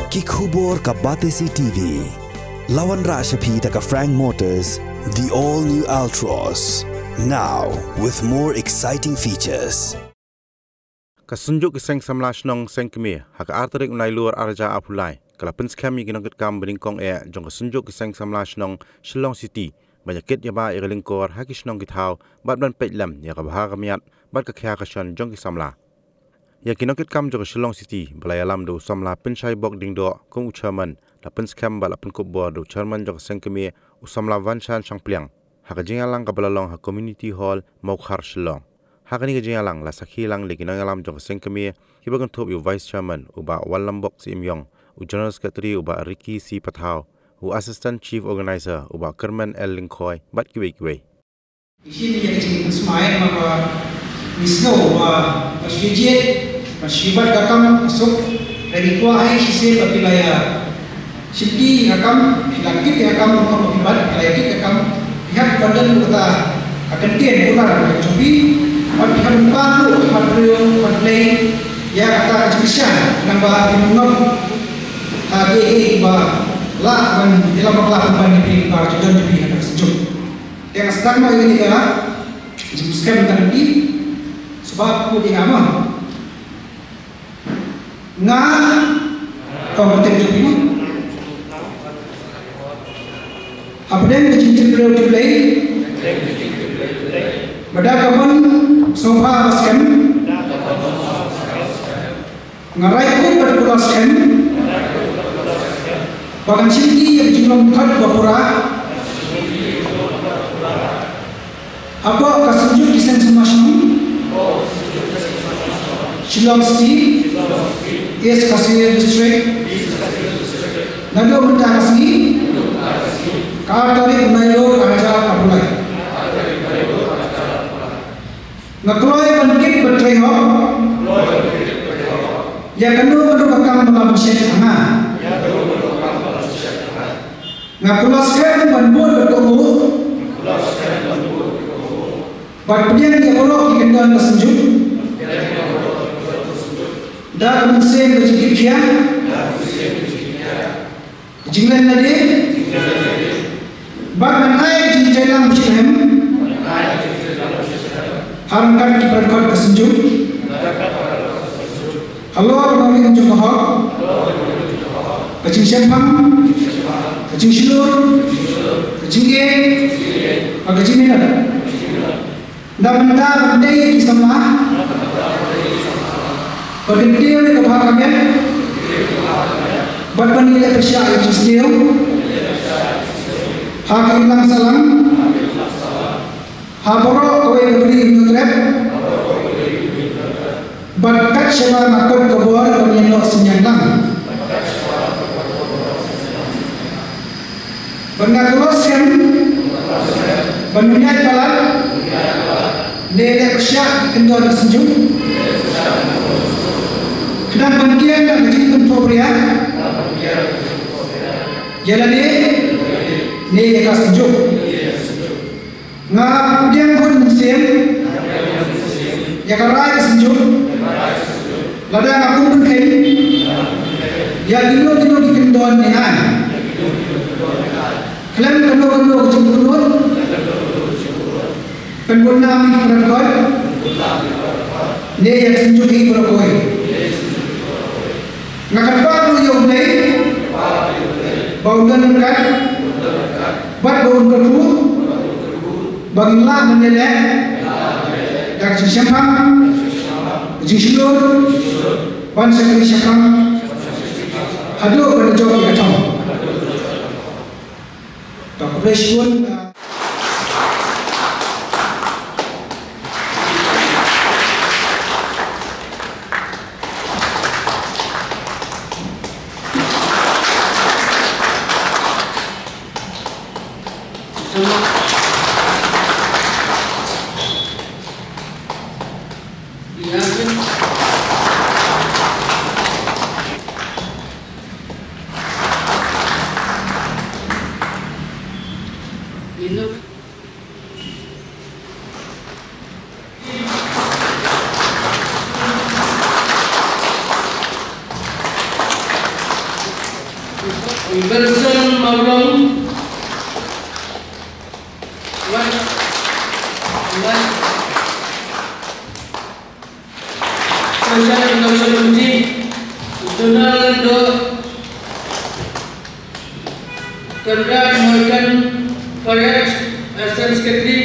Kikhubor ka Batesi TV. Lawan Rashapi taka Frank Motors, the all-new Altros. Now, with more exciting features. Kasunjuk kiseng samlash nong sengkemi hak arterik unai luar arja apulai kalapin skami ginongket kam beringkong jong kasunjuk kiseng samlash nong Shillong City banyakit yaba igelingkor hakish nong githau batban petlam ya kabah kamiat bat kakya kashan jong kisamla ya kinongket kam jong Shillong City balayalam do samla pinchai bok dingdo kong uchaman lapin skam balapin kubor do chairman jong sengkemi usamla vanshan changpliang hakajingalang kabalalong ha community hall Maukhar Shillong. Hakani ke jalang la sakhi lang lekin alam jong sengkemi kibagan top yu vice chairman uba Wallambok Si Imyong u general secretary uba Ricky Si Pathau u assistant chief organizer uba Kerman L Lingkhoy bat kiwe Isin yang cing semain maka misno uba masjid masjibat kakam masuk dari tua hai sisi papilaya sibdi kakam hilangkit kakam untuk papibat hilangkit kakam pihak badan kota akan tian ular cobi Pihak baru, pihak play, ya kata ekspresian, nambah minum, HGE, lah, dan dalam pelakon banding bar jodoh jadi ada sejuk. Yang sekarang ini adalah jumskan tadi, sebab aku tidak mau. Kompeten jodoh ini, apa yang dicintai play? Berdakapan sofa baskan, ngarai pun berpulaskan, bahkan sini yang jumlah mukat bapura, apa kasunjuk desain semasang, Shillong City, East Kasir District, Nado Mentarasni, Kartari Unailo Raja Kapulai. Ngakloy bangkit bertreho, ya kanu kakam malam syekh tengah, ngakulaskan banbur berkubu, batpian dia bolok ikendan kesenjuk, dah kemudian berjikir jinglan nadi, bat menai jinjailam syekhem. Harangkan kibarkan kesenjuk. Halo, kami unjuk mahal. Kecing sempang, kecing silur, kecing kecing minat. Dah benda bandai kisama. Berhenti ke bahagian. Berpenilai persya istil. Hakim lang salam. Haboro away beri nutrep, berkat sewa makot kebor penyelok senyandang. Bernaguloskan, berminyak balat, nilai persyak kendor sejuk. Kedang bangkian dan kecil pria, jalan nilai kas sejuk. Ngap dia pun musim, ya karai sejuk, lada aku pun kain, ya dulu dikendon dengan, kalian kendo cemburut, pengguna mikroskop, ni yang sejuk ini berkoi, ngakan baru yang lain, bau dan dekat, buat bau kedua. Bagilah menjelek, dan sesiapkan, jisilur, bangsa sesiapkan, hadir pada jawab kacau. Tak berespon. Wilson Maulong, Donaldo, Conrad Morgan, Farage, Assistant Secretary.